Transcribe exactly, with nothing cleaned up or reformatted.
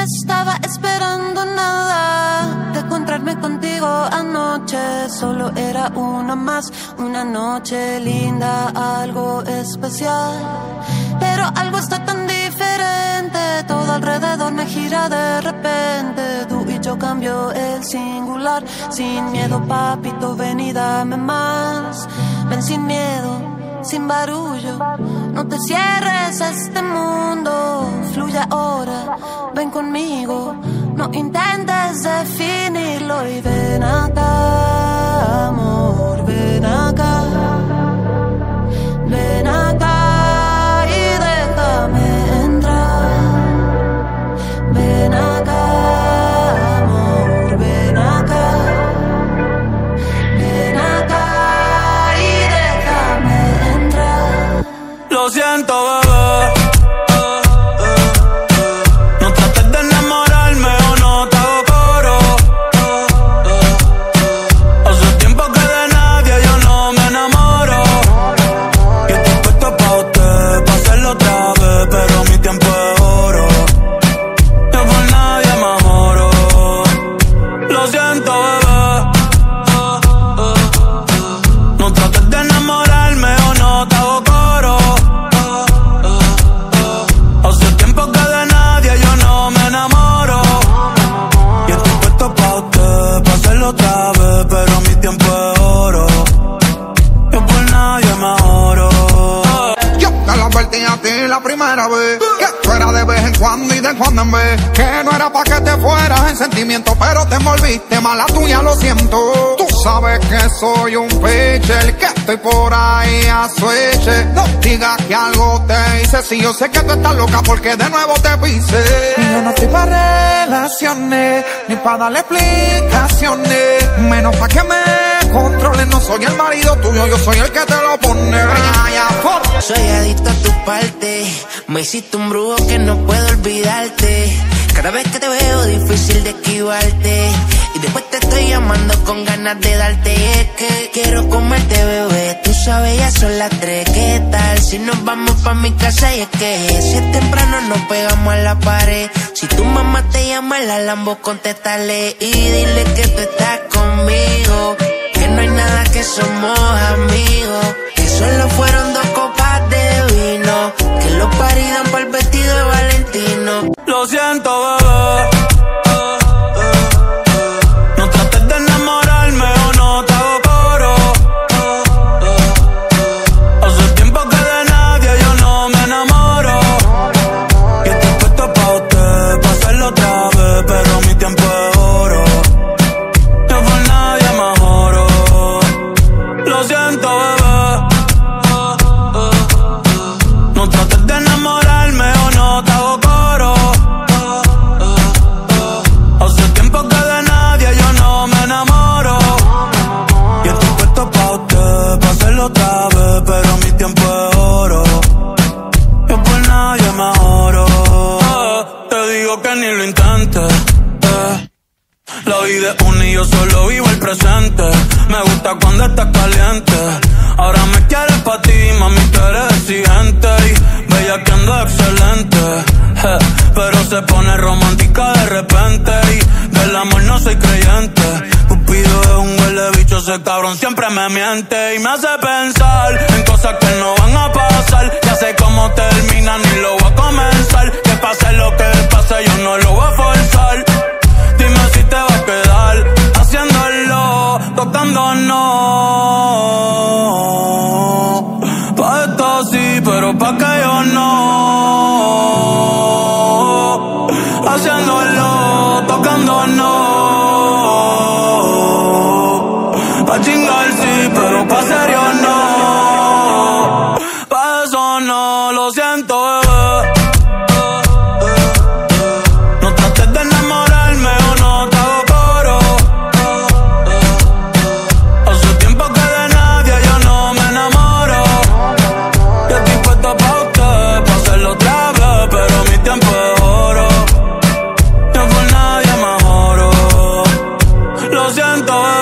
estaba esperando nada de encontrarme contigo anoche. Solo era una más, una noche linda, algo especial. Pero algo está tan diferente, todo alrededor me gira de repente. Tú y yo cambio el singular, sin miedo papito, ven y dame más. Ven sin miedo, sin barullo, no te cierres a este mundo. Fluye ahora, ven conmigo, no intentes definirlo. Y ven acá, amor, ven acá, ven acá y déjame entrar. Ven acá, amor, ven acá, ven acá y déjame entrar. Lo siento, bebé, no trates de enamorarme o no te hago coro. Hace tiempo que de nadie yo no me enamoro. Y estoy puesto pa' usted, pa' hacerlo otra vez, pero mi tiempo es oro. Yo por nadie me amoro. Lo siento, bebé, no trates de enamorarme o no te hago coro. Hace tiempo que de nadie yo no me enamoro. Y estoy puesto pa' usted, pa' hacerlo otra vez, pero mi tiempo es oro. Yo por nadie me ahorro. Yo te lo advertí a ti la primera vez, que tú eras de vez en cuando y de cuando en vez, que no era pa' que te fueras en sentimiento, pero te envolviste, mala tuya, lo siento. Tú sabes que soy un pitcher, que estoy por ahí a switch. No digas que algo te hice, si yo sé que tú estás loca porque de nuevo te pise. Y yo no estoy pa' relaciones, ni pa' darle explicaciones, menos pa' que me controles. No soy el marido tuyo, yo soy el que te lo pone. Ya, ya, por... Soy adicto a tu parte, me hiciste un brujo que no puedo olvidarte. Cada vez que te veo difícil de esquivarte, y después te estoy llamando con ganas de darte. Y es que quiero comerte, bebé, tú sabes ya son las tres. ¿Qué tal si nos vamos pa' mi casa? Y es que si es temprano nos pegamos a la pared. Si tu mamá te llama la Lambo, contéstale y dile que tú estás conmigo, que no hay nada, que somos amigos, que solo fueron dos copas de vino, que los paridan por el vestido de Valentino. Lo siento, bebé, no trates de enamorarme o no te hago coro. Hace tiempo que de nadie yo no me enamoro. Y estoy puesto pa' usted, pa' hacerlo otra vez, pero mi tiempo es oro. Yo por nadie me amoro. Lo siento, bebé, no trates de enamorarme o no te hago coro. Hace tiempo que de nadie yo no me enamoro. Y estoy puesto pa' usted, pa' hacerlo otra vez, pero mi tiempo es oro. Yo por nadie me ahorro. Eh, te digo que ni lo intentes. Eh. La vida es una y yo solo vivo el presente. Me gusta cuando estás caliente. Ahora me quieres pa' ti, mami, tú eres exigente. Y bella que ando excelente. Eh, pero se pone romántica de repente. Y del amor no soy creyente. Cupido es un huele bicho, ese cabrón siempre me miente. Y me hace pensar en cosas que no van a pasar. Ya sé cómo termina, ni lo voy a comenzar. Que pase lo que pase, yo no lo voy a forzar. Dime si te va a quedar haciéndolo, tocándonos. Pa' esto sí, pero pa' que yo no. Haciéndolo, tocándonos. Pa' chingar sí, pero pa' serio no. Pa' eso no, lo siento, bebé. No trates de enamorarme o no te hago coro. Hace tiempo que de nadie yo no me enamoro. Y estoy puesto pa' usted, pa' hacerlo otra vez, pero mi tiempo es oro. Yo por nadie me ahorro. Lo siento, bebé.